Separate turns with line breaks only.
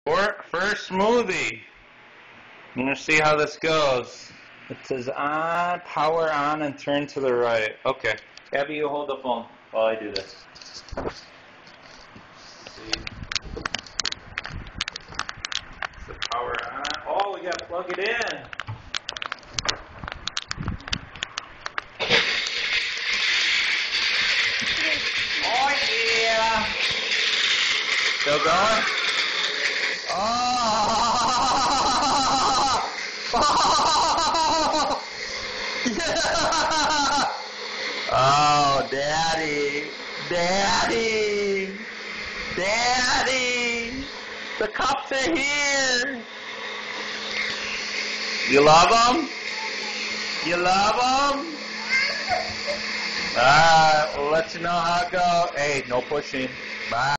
First smoothie. I'm going to see how this goes. It says on, power on, and turn to the right. Okay. Abby, you hold the phone while I do this. Let's see. The power on. Oh, we got to plug it in. Oh, yeah. Still going? Oh! Oh! Yeah! Oh, Daddy! Daddy! Daddy! The cups are here! You love them? You love them? Alright, we'll let you know how it goes. Hey, no pushing. Bye.